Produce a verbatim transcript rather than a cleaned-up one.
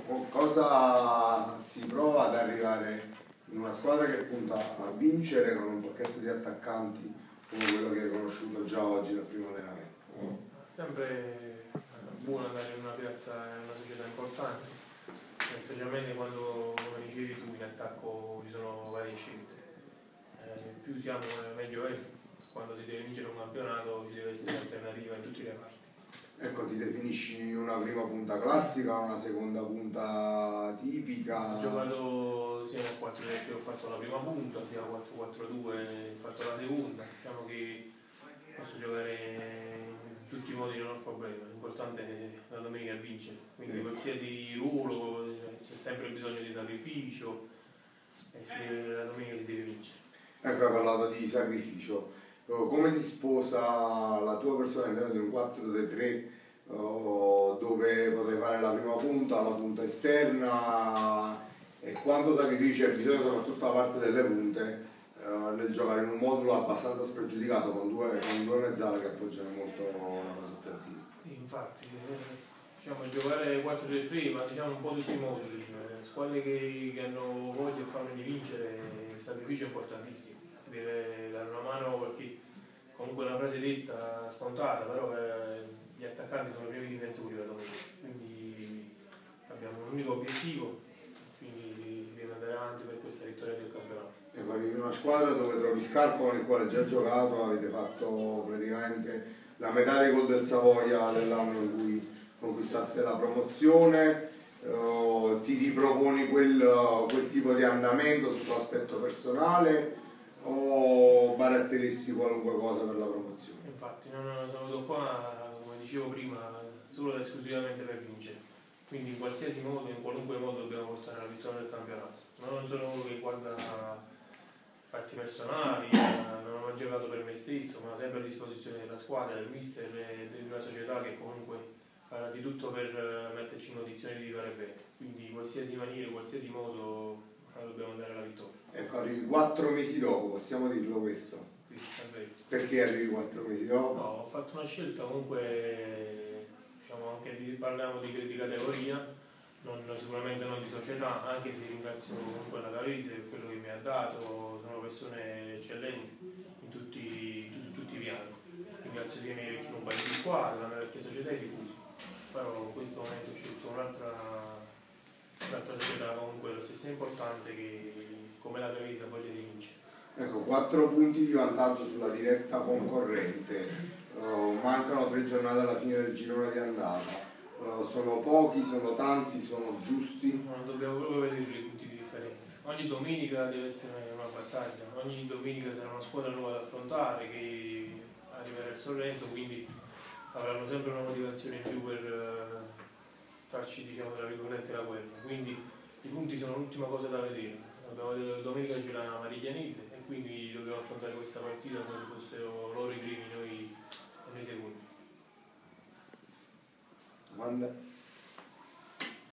cosa si prova ad arrivare in una squadra che punta a vincere con un pacchetto di attaccanti come quello che hai conosciuto già oggi dal primo allenamento? Sempre buono andare in una piazza, in una società importante, specialmente quando, come dicevi tu, in attacco ci sono varie scelte. Eh, più siamo meglio è, quando si deve vincere un campionato ci deve essere alternativa in tutti i reparti. Ecco, ti definisci una prima punta classica, una seconda punta tipica? Ho giocato sia nel quattro tre che ho fatto la prima punta, sia quattro quattro due ho fatto la seconda. Diciamo che posso giocare in tutti i modi, non ho problema. L'importante è la domenica vincere, quindi qualsiasi ruolo c'è sempre bisogno di sacrificio e se la domenica si deve vincere. Ecco, hai parlato di sacrificio. Come si sposa la tua persona all'interno di un quattro tre tre dove potrai fare la prima punta, la punta esterna, e quanto sacrificio hai bisogno soprattutto da parte delle punte eh, nel giocare in un modulo abbastanza spregiudicato con due, con due mezzale che appoggiano molto la fase offensiva? Sì, infatti, eh, diciamo, giocare quattro tre tre, ma diciamo un po' tutti i moduli, eh, squadre che, che hanno voglia e fame di vincere, il sacrificio è importantissimo. Si deve dare una mano perché comunque è una frase detta scontata, però eh, gli attaccanti sono i primi difensori la domenica, quindi abbiamo un unico obiettivo, quindi si deve andare avanti per questa vittoria del campionato. E parli di una squadra dove trovi Scarpa, con il quale già giocato, avete fatto praticamente la metà dei gol del Savoia dell'anno in cui conquistaste la promozione. Uh, ti riproponi quel, uh, quel tipo di andamento sotto l'aspetto personale o baratteresti qualunque cosa per la promozione? Infatti non sono venuto qua, come dicevo prima, solo ed esclusivamente per vincere, quindi in qualsiasi modo, in qualunque modo dobbiamo portare la vittoria del campionato. Non sono uno che guarda fatti personali, non ho giocato per me stesso, ma sempre a disposizione della squadra, del mister e di una società che comunque farà di tutto per metterci in condizione di vivere bene, quindi qualsiasi maniera, qualsiasi modo dobbiamo andare alla vittoria. Ecco, arrivi quattro mesi dopo, possiamo dirlo questo? Sì, è vero. Perché arrivi quattro mesi dopo? No, ho fatto una scelta comunque, diciamo, anche di, parliamo di, di categoria, non, sicuramente non di società, anche se ringrazio comunque la Calese per quello che mi ha dato, sono persone eccellenti in tutti, tutti, tutti i piani. Ringrazio i miei vecchi compagni di squadra, la mia vecchia società e i tifosi, però in questo momento ho scelto un'altra un'altra società comunque lo stesso importante che come la Calese ha voglia di vincere. Ecco, quattro punti di vantaggio sulla diretta concorrente, uh, mancano tre giornate alla fine del girone di andata, uh, sono pochi, sono tanti, sono giusti? Non dobbiamo proprio vedere i punti di differenza. Ogni domenica deve essere una battaglia, ogni domenica sarà una squadra nuova da affrontare che arriverà al Sorrento, quindi avranno sempre una motivazione in più per uh, farci, diciamo, tra virgolette la guerra. Quindi i punti sono l'ultima cosa da vedere. Abbiamo vedere, domenica c'è la Mariglianese e quindi dobbiamo affrontare questa partita come se fossero loro i primi, noi nei secondi. Domanda?